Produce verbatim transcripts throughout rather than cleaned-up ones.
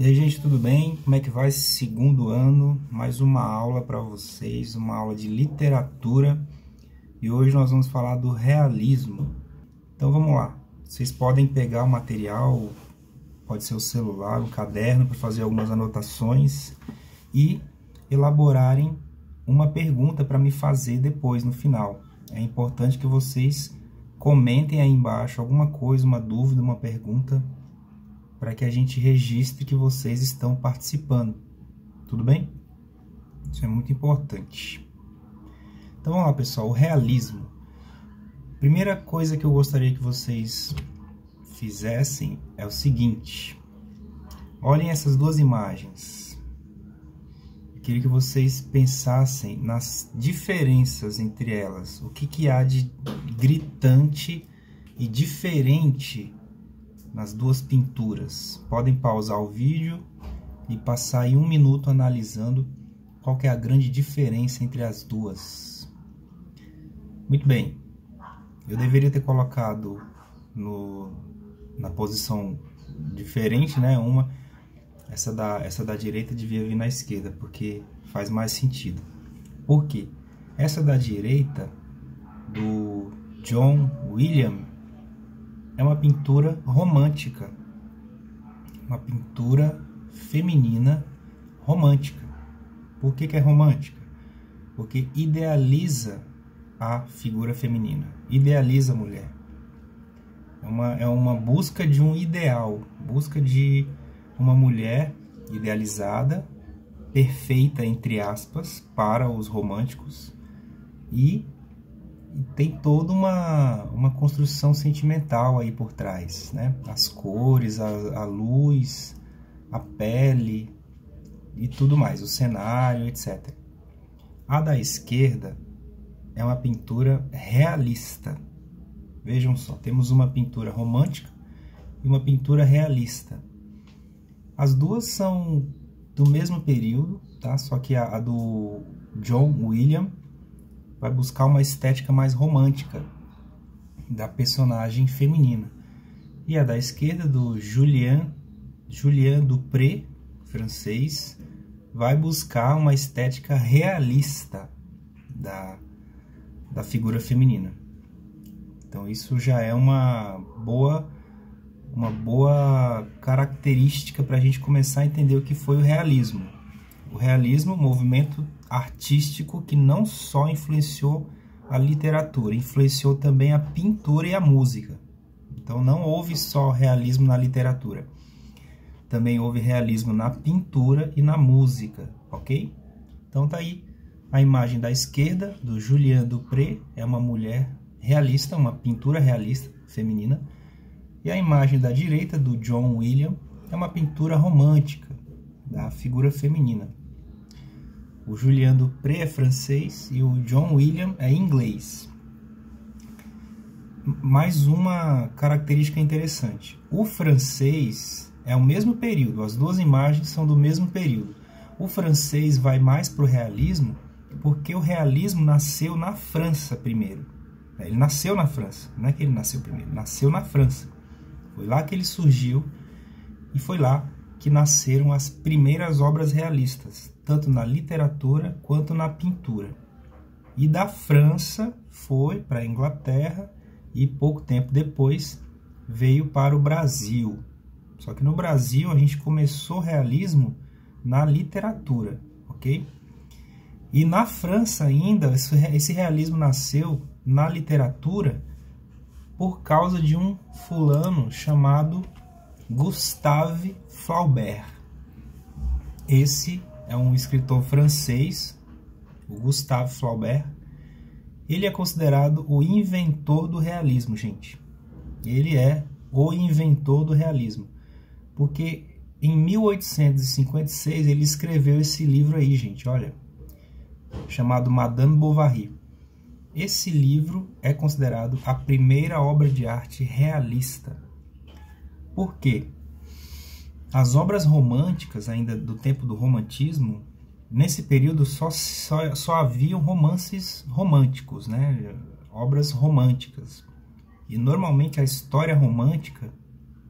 E aí, gente, tudo bem? Como é que vai esse segundo ano? Mais uma aula para vocês, uma aula de literatura. E hoje nós vamos falar do realismo. Então vamos lá. Vocês podem pegar o material, pode ser o celular, um caderno, para fazer algumas anotações e elaborarem uma pergunta para me fazer depois, no final. É importante que vocês comentem aí embaixo alguma coisa, uma dúvida, uma pergunta, para que a gente registre que vocês estão participando. Tudo bem? Isso é muito importante. Então vamos lá, pessoal, o realismo. Primeira coisa que eu gostaria que vocês fizessem é o seguinte. Olhem essas duas imagens. Eu queria que vocês pensassem nas diferenças entre elas. O que, que há de gritante e diferente nas duas pinturas. Podem pausar o vídeo e passar aí um minuto analisando qual que é a grande diferença entre as duas. Muito bem. Eu deveria ter colocado no, na posição diferente, né? Uma, essa da, essa da direita devia vir na esquerda, porque faz mais sentido. Por quê? Essa da direita, do John Williams, é uma pintura romântica, uma pintura feminina romântica. Por que que é romântica? Porque idealiza a figura feminina, idealiza a mulher. É uma, é uma busca de um ideal, busca de uma mulher idealizada, perfeita, entre aspas, para os românticos, e tem toda uma, uma construção sentimental aí por trás, né? As cores, a, a luz, a pele e tudo mais, o cenário, etcétera. A da esquerda é uma pintura realista. Vejam só, temos uma pintura romântica e uma pintura realista. As duas são do mesmo período, tá? Só que a, a do John Williams vai buscar uma estética mais romântica da personagem feminina. E a da esquerda, do Julien, Julien Dupré, francês, vai buscar uma estética realista da, da figura feminina. Então isso já é uma boa, uma boa característica para a gente começar a entender o que foi o realismo. O realismo, movimento artístico que não só influenciou a literatura, influenciou também a pintura e a música. Então não houve só realismo na literatura, também houve realismo na pintura e na música, ok? Então tá aí a imagem da esquerda, do Julien Dupré, é uma mulher realista, uma pintura realista feminina, e a imagem da direita, do John Williams, é uma pintura romântica da figura feminina. O Julien Dupré é francês e o John Williams é inglês. Mais uma característica interessante. O francês é o mesmo período, as duas imagens são do mesmo período. O francês vai mais para o realismo porque o realismo nasceu na França primeiro. Ele nasceu na França, não é que ele nasceu primeiro, nasceu na França. Foi lá que ele surgiu e foi lá que nasceram as primeiras obras realistas, tanto na literatura quanto na pintura. E da França foi para a Inglaterra e pouco tempo depois veio para o Brasil. Só que no Brasil a gente começou o realismo na literatura, ok? E na França ainda, esse realismo nasceu na literatura por causa de um fulano chamado Gustave Flaubert. Esse é um escritor francês, o Gustave Flaubert. Ele é considerado o inventor do realismo, gente. Ele é o inventor do realismo. Porque em mil oitocentos e cinquenta e seis ele escreveu esse livro aí, gente, olha, chamado Madame Bovary. Esse livro é considerado a primeira obra de arte realista. Por quê? As obras românticas, ainda do tempo do romantismo, nesse período só, só, só haviam romances românticos, né? Obras românticas. E normalmente a história romântica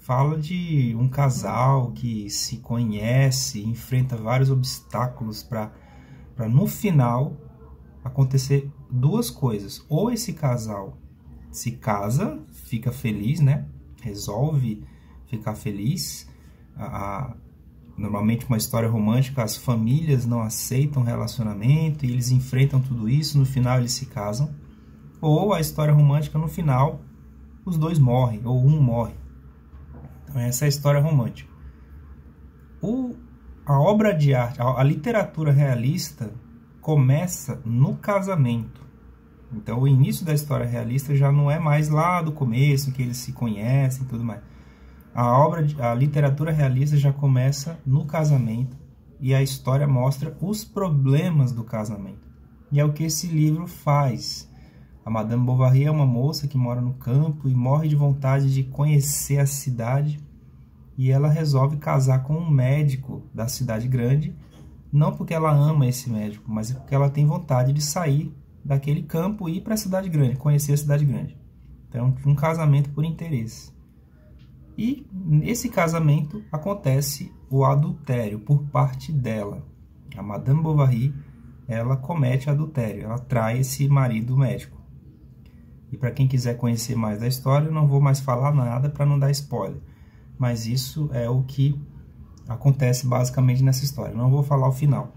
fala de um casal que se conhece, enfrenta vários obstáculos para para no final acontecer duas coisas. Ou esse casal se casa, fica feliz, né? Resolve ficar feliz. A, a, normalmente uma história romântica, as famílias não aceitam relacionamento e eles enfrentam tudo isso, no final eles se casam. Ou a história romântica, no final, os dois morrem, ou um morre. Então essa é a história romântica. O, a obra de arte, a, a literatura realista começa no casamento. Então o início da história realista já não é mais lá do começo, que eles se conhecem e tudo mais. A obra, a literatura realista já começa no casamento e a história mostra os problemas do casamento. E é o que esse livro faz. A Madame Bovary é uma moça que mora no campo e morre de vontade de conhecer a cidade e ela resolve casar com um médico da cidade grande, não porque ela ama esse médico, mas porque ela tem vontade de sair daquele campo e ir para a cidade grande, conhecer a cidade grande. Então, um casamento por interesse. E nesse casamento acontece o adultério por parte dela. A Madame Bovary, ela comete adultério, ela trai esse marido médico. E para quem quiser conhecer mais da história, eu não vou mais falar nada para não dar spoiler. Mas isso é o que acontece basicamente nessa história. Não vou falar o final.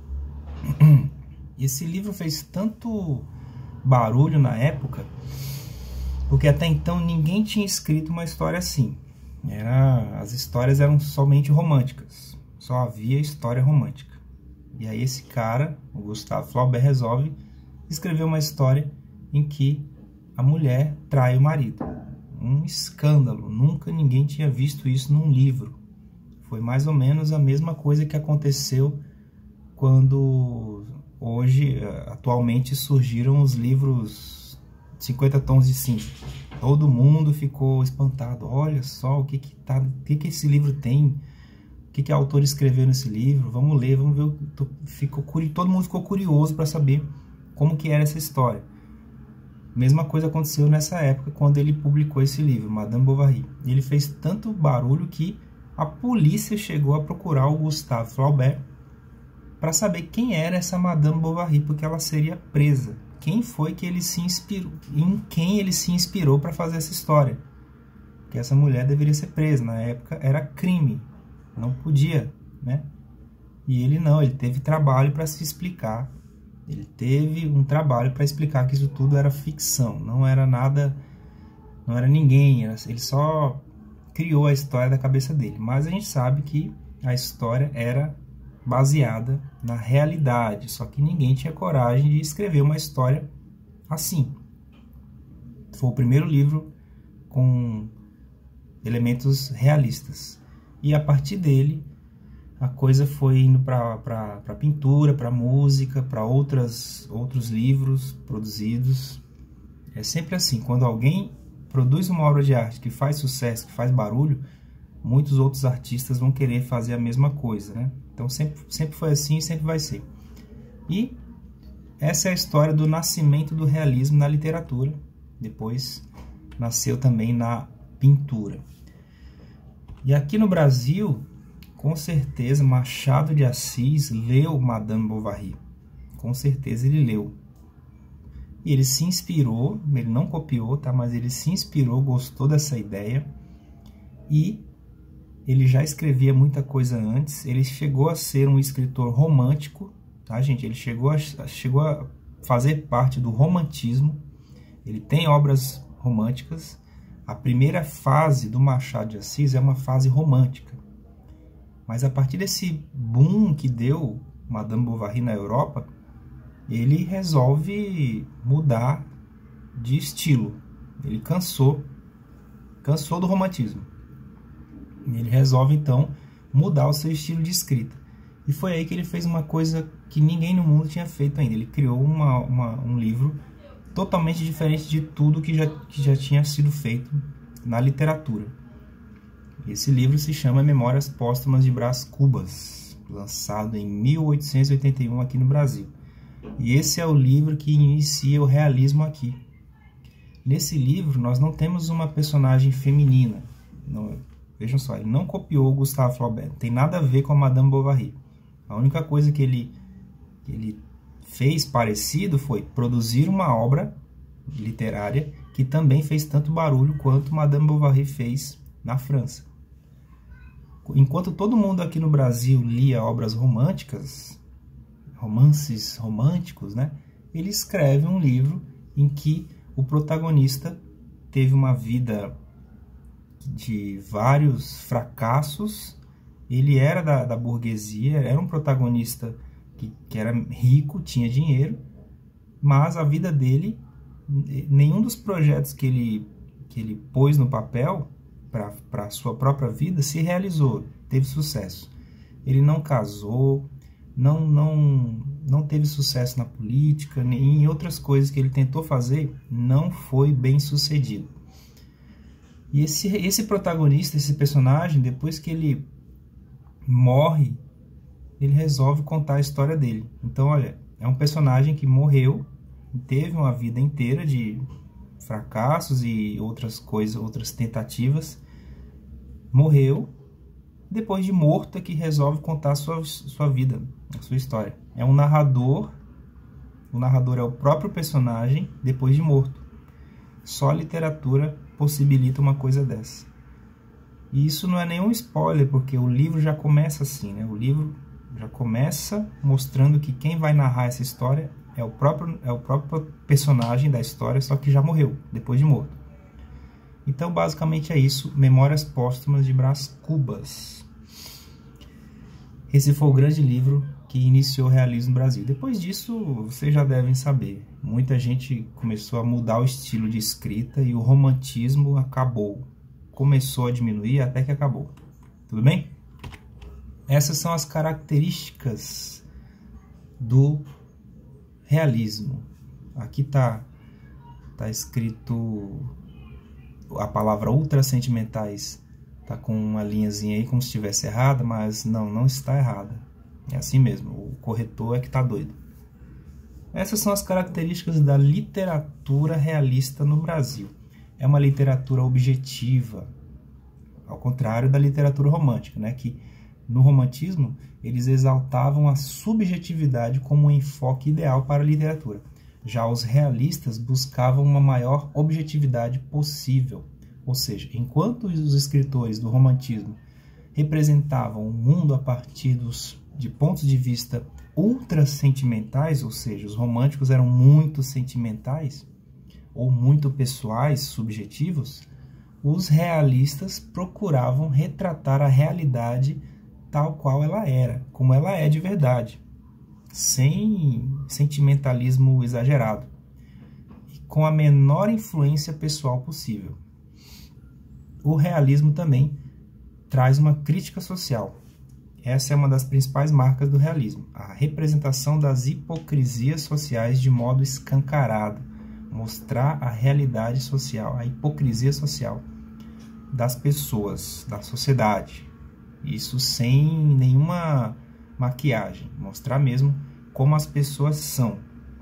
Esse livro fez tanto barulho na época, porque até então ninguém tinha escrito uma história assim. Era, as histórias eram somente românticas. Só havia história romântica. E aí esse cara, o Gustave Flaubert, resolve escrever uma história em que a mulher trai o marido. Um escândalo. Nunca ninguém tinha visto isso num livro. Foi mais ou menos a mesma coisa que aconteceu quando hoje, atualmente, surgiram os livros cinquenta tons de cinza. Todo mundo ficou espantado. Olha só o que que, tá, o que, que esse livro tem. O que, que a autora escreveu nesse livro. Vamos ler, vamos ver. Ficou, todo mundo ficou curioso para saber como que era essa história. Mesma coisa aconteceu nessa época, quando ele publicou esse livro, Madame Bovary. Ele fez tanto barulho que a polícia chegou a procurar o Gustave Flaubert para saber quem era essa Madame Bovary, porque ela seria presa. Quem foi que ele se inspirou, em quem ele se inspirou para fazer essa história? Porque essa mulher deveria ser presa. Na época era crime, não podia, né? E ele não, ele teve trabalho para se explicar. Ele teve um trabalho para explicar que isso tudo era ficção, não era nada, não era ninguém, era, ele só criou a história da cabeça dele. Mas a gente sabe que a história era baseada na realidade, só que ninguém tinha coragem de escrever uma história assim. Foi o primeiro livro com elementos realistas. E a partir dele, a coisa foi indo para a pintura, para a música, para outros livros produzidos. É sempre assim, quando alguém produz uma obra de arte que faz sucesso, que faz barulho, muitos outros artistas vão querer fazer a mesma coisa, né? Então sempre, sempre foi assim e sempre vai ser. E essa é a história do nascimento do realismo na literatura. Depois nasceu também na pintura. E aqui no Brasil, com certeza, Machado de Assis leu Madame Bovary. Com certeza ele leu. E ele se inspirou, ele não copiou, tá? Mas ele se inspirou, gostou dessa ideia. E ele já escrevia muita coisa antes. Ele chegou a ser um escritor romântico, tá, gente? Ele chegou a, chegou a fazer parte do romantismo. Ele tem obras românticas. A primeira fase do Machado de Assis é uma fase romântica. Mas a partir desse boom que deu Madame Bovary na Europa, ele resolve mudar de estilo. Ele cansou, cansou do romantismo. Ele resolve, então, mudar o seu estilo de escrita. E foi aí que ele fez uma coisa que ninguém no mundo tinha feito ainda. Ele criou uma, uma, um livro totalmente diferente de tudo que já, que já tinha sido feito na literatura. Esse livro se chama Memórias Póstumas de Brás Cubas, lançado em mil oitocentos e oitenta e um aqui no Brasil. E esse é o livro que inicia o realismo aqui. Nesse livro nós não temos uma personagem feminina. Não, Vejam só, ele não copiou o Gustave Flaubert, não tem nada a ver com a Madame Bovary. A única coisa que ele, que ele fez parecido foi produzir uma obra literária que também fez tanto barulho quanto Madame Bovary fez na França. Enquanto todo mundo aqui no Brasil lia obras românticas, romances românticos, né? Ele escreve um livro em que o protagonista teve uma vida de vários fracassos. Ele era da, da burguesia, era um protagonista que, que era rico, tinha dinheiro, mas a vida dele, nenhum dos projetos que ele, que ele pôs no papel para a sua própria vida se realizou, teve sucesso. Ele não casou, não, não, não teve sucesso na política, nem em outras coisas que ele tentou fazer, não foi bem sucedido. E esse, esse protagonista, esse personagem, depois que ele morre, ele resolve contar a história dele. Então, olha, é um personagem que morreu, teve uma vida inteira de fracassos e outras coisas, outras tentativas, morreu, depois de morto é que resolve contar a sua, sua vida, a sua história. É um narrador, o narrador é o próprio personagem depois de morto. Só a literatura possibilita uma coisa dessa. E isso não é nenhum spoiler, porque o livro já começa assim, né? O livro já começa mostrando que quem vai narrar essa história é o próprio, é o próprio personagem da história, só que já morreu, depois de morto. Então, basicamente é isso. Memórias Póstumas de Brás Cubas. Esse foi o grande livro que iniciou o realismo no Brasil. Depois disso, vocês já devem saber, muita gente começou a mudar o estilo de escrita e o romantismo acabou. Começou a diminuir até que acabou. Tudo bem? Essas são as características do realismo. Aqui está tá escrito a palavra ultrasentimentais, está com uma linhazinha aí como se estivesse errada, mas não, não está errada. É assim mesmo, o corretor é que está doido. Essas são as características da literatura realista no Brasil. É uma literatura objetiva, ao contrário da literatura romântica, né? Que no romantismo eles exaltavam a subjetividade como um enfoque ideal para a literatura. Já os realistas buscavam uma maior objetividade possível. Ou seja, enquanto os escritores do romantismo representavam o mundo a partir dos, de pontos de vista ultra sentimentais, ou seja, os românticos eram muito sentimentais ou muito pessoais, subjetivos, os realistas procuravam retratar a realidade tal qual ela era, como ela é de verdade, sem sentimentalismo exagerado e com a menor influência pessoal possível. O realismo também traz uma crítica social. Essa é uma das principais marcas do realismo, a representação das hipocrisias sociais de modo escancarado, mostrar a realidade social, a hipocrisia social das pessoas, da sociedade. Isso sem nenhuma maquiagem, mostrar mesmo como as pessoas são,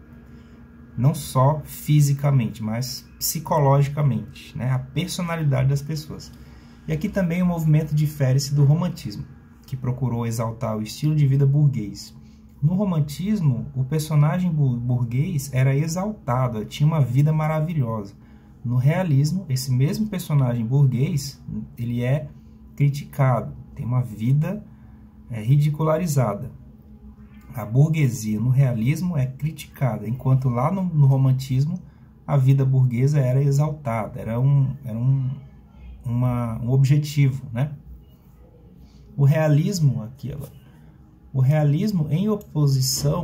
não só fisicamente, mas psicologicamente, né? A personalidade das pessoas. E aqui também o movimento difere-se do romantismo, que procurou exaltar o estilo de vida burguês. No romantismo, o personagem burguês era exaltado, tinha uma vida maravilhosa. No realismo, esse mesmo personagem burguês, ele é criticado, tem uma vida é, ridicularizada. A burguesia no realismo é criticada, enquanto lá no, no romantismo a vida burguesa era exaltada, era um, era um, uma, um objetivo, né? O realismo aqui, ó, o realismo em oposição,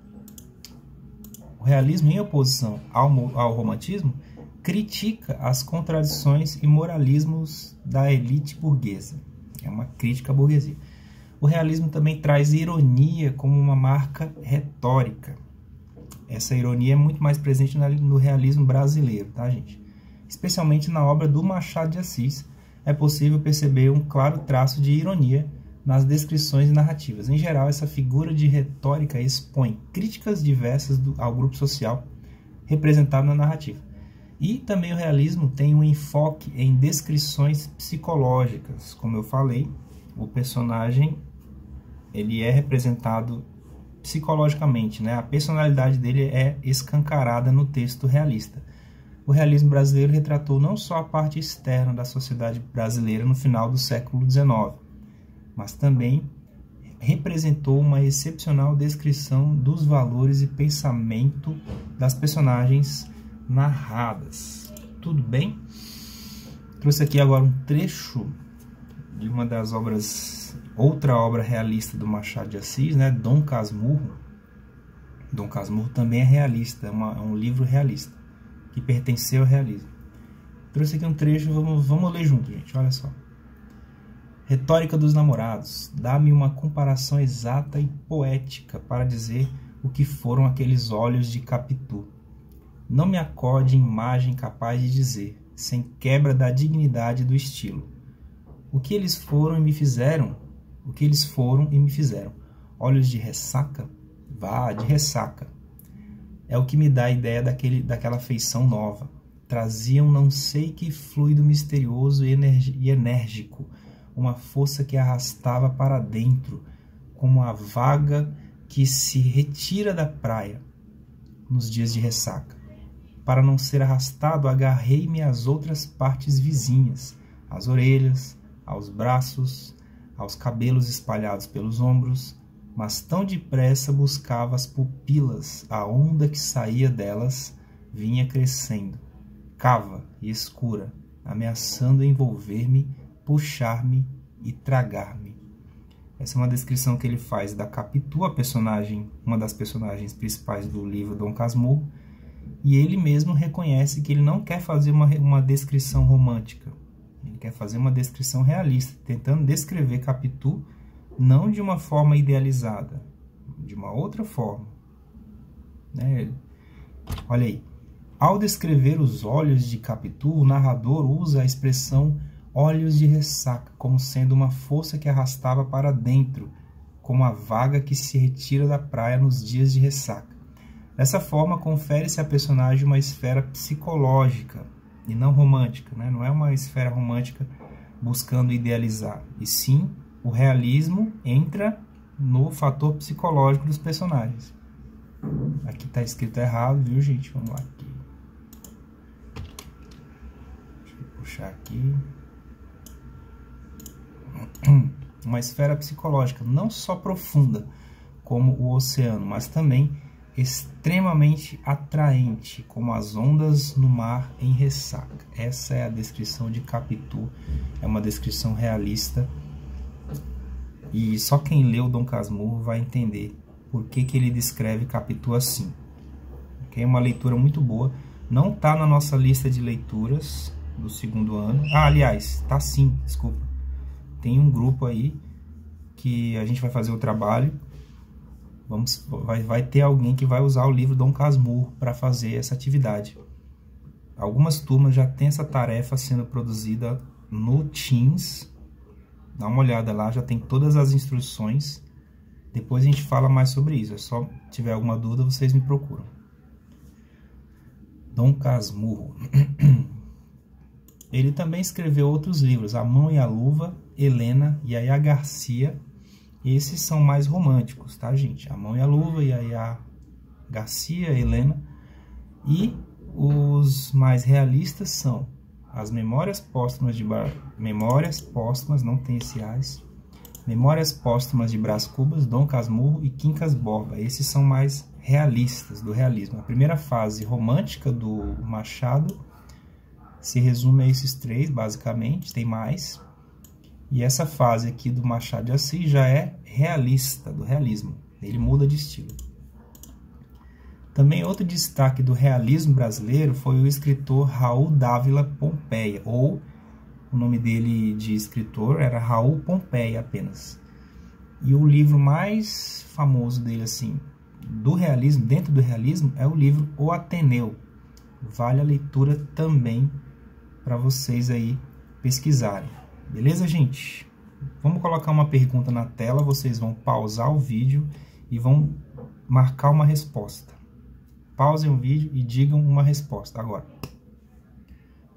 o realismo em oposição ao, ao romantismo critica as contradições e moralismos da elite burguesa. É uma crítica à burguesia. O realismo também traz ironia como uma marca retórica. Essa ironia é muito mais presente no realismo brasileiro, tá, gente? Especialmente na obra do Machado de Assis, é possível perceber um claro traço de ironia nas descrições e narrativas. Em geral, essa figura de retórica expõe críticas diversas do, ao grupo social representado na narrativa. E também o realismo tem um enfoque em descrições psicológicas. Como eu falei, o personagem ele é representado psicologicamente, né? A personalidade dele é escancarada no texto realista. O realismo brasileiro retratou não só a parte externa da sociedade brasileira no final do século dezenove, mas também representou uma excepcional descrição dos valores e pensamento das personagens narradas. Tudo bem? Trouxe aqui agora um trecho de uma das obras, outra obra realista do Machado de Assis, né? Dom Casmurro. Dom Casmurro também é realista, é, uma, é um livro realista, que pertenceu ao realismo. Trouxe aqui um trecho, vamos, vamos ler junto, gente, olha só. Retórica dos namorados, dá-me uma comparação exata e poética para dizer o que foram aqueles olhos de Capitu. Não me acorde imagem capaz de dizer, sem quebra da dignidade do estilo. O que eles foram e me fizeram? O que eles foram e me fizeram? Olhos de ressaca? Vá, de ressaca. É o que me dá a ideia daquele, daquela feição nova. Traziam não sei que fluido misterioso e, e enérgico, uma força que arrastava para dentro, como a vaga que se retira da praia nos dias de ressaca. Para não ser arrastado, agarrei-me às outras partes vizinhas, às orelhas, aos braços, aos cabelos espalhados pelos ombros, mas tão depressa buscava as pupilas, a onda que saía delas vinha crescendo, cava e escura, ameaçando envolver-me, puxar-me e tragar-me. Essa é uma descrição que ele faz da Capitu, a personagem, uma das personagens principais do livro Dom Casmurro, e ele mesmo reconhece que ele não quer fazer uma, uma descrição romântica, ele quer fazer uma descrição realista, tentando descrever Capitu não de uma forma idealizada, de uma outra forma. Né? Olha aí, ao descrever os olhos de Capitu, o narrador usa a expressão olhos de ressaca, como sendo uma força que arrastava para dentro, como a vaga que se retira da praia nos dias de ressaca. Dessa forma, confere-se à personagem uma esfera psicológica e não romântica, né? Não é uma esfera romântica buscando idealizar, e sim o realismo entra no fator psicológico dos personagens. Aqui está escrito errado, viu, gente? Vamos lá aqui. Deixa eu puxar aqui. Uma esfera psicológica não só profunda como o oceano, mas também extremamente atraente, como as ondas no mar em ressaca. Essa é a descrição de Capitu, é uma descrição realista, e só quem leu Dom Casmurro vai entender por que, que ele descreve Capitu assim. Okay? É uma leitura muito boa, não está na nossa lista de leituras do segundo ano. Ah, aliás, tá sim, desculpa. Tem um grupo aí que a gente vai fazer o trabalho. Vamos, vai, vai ter alguém que vai usar o livro Dom Casmurro para fazer essa atividade. Algumas turmas já têm essa tarefa sendo produzida no Teams. Dá uma olhada lá, já tem todas as instruções. Depois a gente fala mais sobre isso. É só tiver alguma dúvida, vocês me procuram. Dom Casmurro. Ele também escreveu outros livros, A Mão e a Luva, Helena e Yaya Garcia. Esses são mais românticos, tá, gente? A Mão e a Luva, Yaya Garcia, Helena. E os mais realistas são As Memórias Póstumas de Bar... Memórias Póstumas, não tem esse as. Memórias Póstumas de Brás Cubas, Dom Casmurro e Quincas Borba. Esses são mais realistas, do realismo. A primeira fase romântica do Machado se resume a esses três, basicamente, tem mais. E essa fase aqui do Machado de Assis já é realista, do realismo. Ele muda de estilo. Também outro destaque do realismo brasileiro foi o escritor Raul Dávila Pompeia, ou o nome dele de escritor era Raul Pompeia apenas. E o livro mais famoso dele, assim, do realismo, dentro do realismo, é o livro O Ateneu. Vale a leitura também para vocês aí pesquisarem. Beleza, gente? Vamos colocar uma pergunta na tela, vocês vão pausar o vídeo e vão marcar uma resposta. Pausem o vídeo e digam uma resposta agora.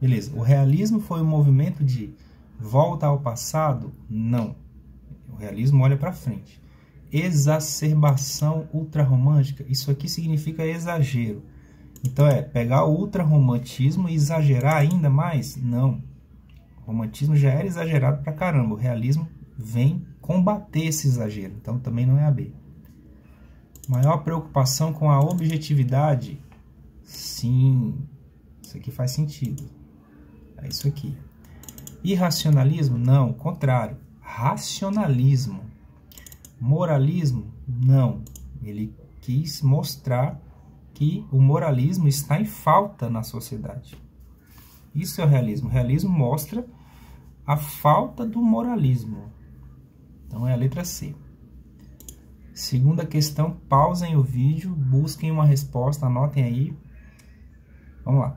Beleza, o realismo foi um movimento de volta ao passado? Não. O realismo olha para frente. Exacerbação ultrarromântica, isso aqui significa exagero. Então é pegar o ultrarromantismo e exagerar ainda mais? Não. O romantismo já era exagerado pra caramba. O realismo vem combater esse exagero. Então também não é A B. Maior preocupação com a objetividade? Sim. Isso aqui faz sentido. É isso aqui. Irracionalismo? Não. Contrário. Racionalismo. Moralismo? Não. Ele quis mostrar que o moralismo está em falta na sociedade. Isso é o realismo. O realismo mostra a falta do moralismo. Então é a letra C. Segunda questão, pausem o vídeo, busquem uma resposta, anotem aí. Vamos lá.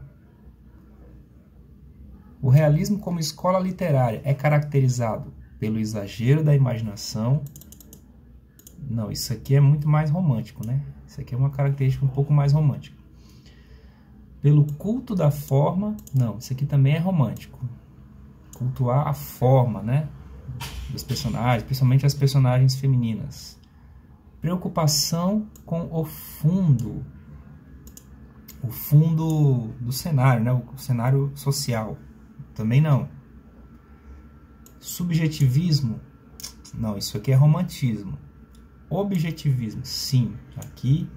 O realismo como escola literária é caracterizado pelo exagero da imaginação. Não, isso aqui é muito mais romântico, né? Isso aqui é uma característica um pouco mais romântica. Pelo culto da forma, não, isso aqui também é romântico. Cultuar a forma, né? Dos personagens, principalmente as personagens femininas. Preocupação com o fundo. O fundo do cenário, né? O cenário social. Também não. Subjetivismo, não, isso aqui é romantismo. Objetivismo, sim, aqui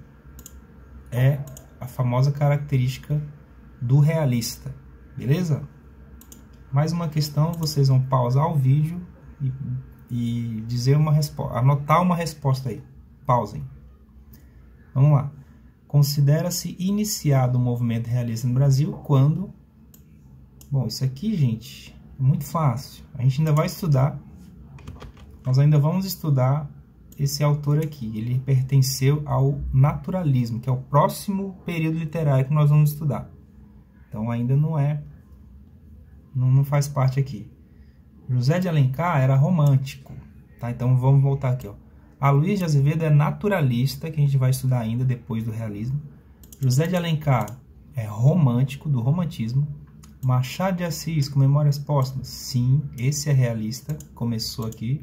é a famosa característica do realista, beleza? Mais uma questão, vocês vão pausar o vídeo e, e dizer uma resposta, anotar uma resposta aí. Pausem. Vamos lá. Considera-se iniciado o movimento realista no Brasil quando... Bom, isso aqui, gente, é muito fácil. A gente ainda vai estudar, nós ainda vamos estudar esse autor aqui. Ele pertenceu ao naturalismo, que é o próximo período literário que nós vamos estudar. Então ainda não é, não, não faz parte aqui. José de Alencar era romântico, tá? Então vamos voltar aqui, ó. Aloysio de Azevedo é naturalista, que a gente vai estudar ainda depois do realismo. José de Alencar é romântico, do romantismo. Machado de Assis, com Memórias Póstumas, sim, esse é realista, começou aqui.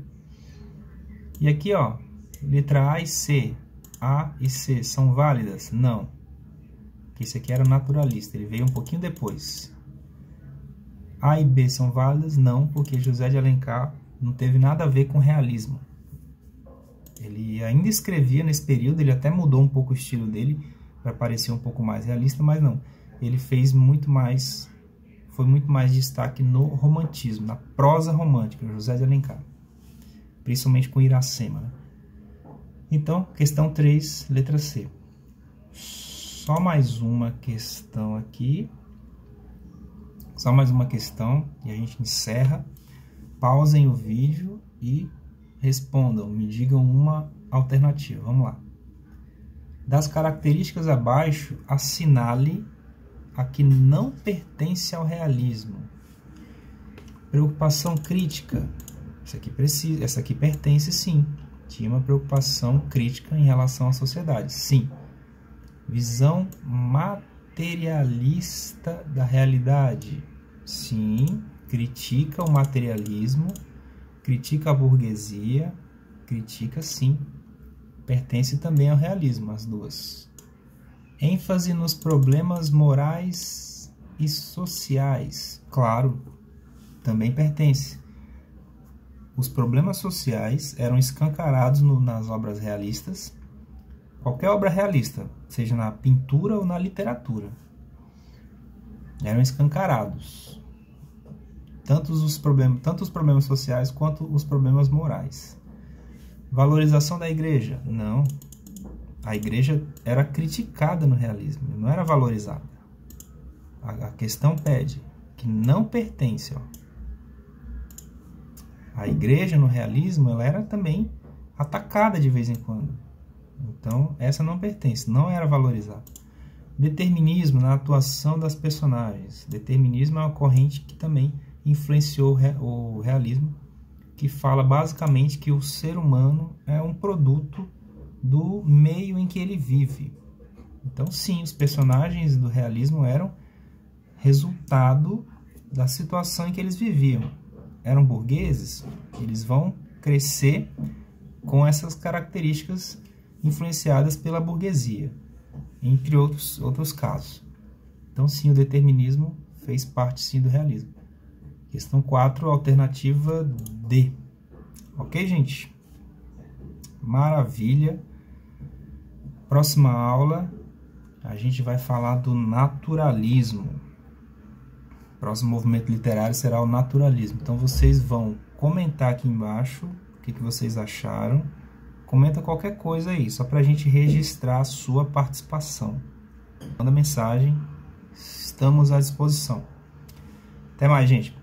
E aqui, ó, letra A e C. A e C são válidas? Não. Esse aqui era naturalista, ele veio um pouquinho depois. A e B são válidas? Não, porque José de Alencar não teve nada a ver com realismo. Ele ainda escrevia nesse período, ele até mudou um pouco o estilo dele para parecer um pouco mais realista, mas não. Ele fez muito mais, foi muito mais destaque no romantismo, na prosa romântica, José de Alencar. Principalmente com Iracema, né? Então, questão três, letra C. Só mais uma questão aqui. Só mais uma questão e a gente encerra. Pausem o vídeo e respondam, me digam uma alternativa. Vamos lá. Das características abaixo, assinale a que não pertence ao realismo. Preocupação crítica. Essa aqui, precisa, essa aqui pertence, sim. Tinha uma preocupação crítica em relação à sociedade, sim. Visão materialista da realidade, sim. Critica o materialismo, critica a burguesia, critica, sim. Pertence também ao realismo, as duas. ênfase nos problemas morais e sociais, claro, também pertence. Os problemas sociais eram escancarados no, nas obras realistas. Qualquer obra realista, seja na pintura ou na literatura, eram escancarados. Tanto os problemas, tanto os problemas sociais quanto os problemas morais. Valorização da igreja? Não. A igreja era criticada no realismo, não era valorizada. A, a questão pede que não pertence, ó. A igreja no realismo, ela era também atacada de vez em quando. Então, essa não pertence, não era valorizada. Determinismo na atuação das personagens. Determinismo é uma corrente que também influenciou o realismo, que fala basicamente que o ser humano é um produto do meio em que ele vive. Então, sim, os personagens do realismo eram resultado da situação em que eles viviam. Eram burgueses, eles vão crescer com essas características influenciadas pela burguesia, entre outros, outros casos. Então, sim, o determinismo fez parte, sim, do realismo. Questão quatro, alternativa D. Ok, gente? Maravilha. Próxima aula, a gente vai falar do naturalismo. O próximo movimento literário será o naturalismo. Então, vocês vão comentar aqui embaixo o que, que vocês acharam. Comenta qualquer coisa aí, só para a gente registrar a sua participação. Manda mensagem, estamos à disposição. Até mais, gente.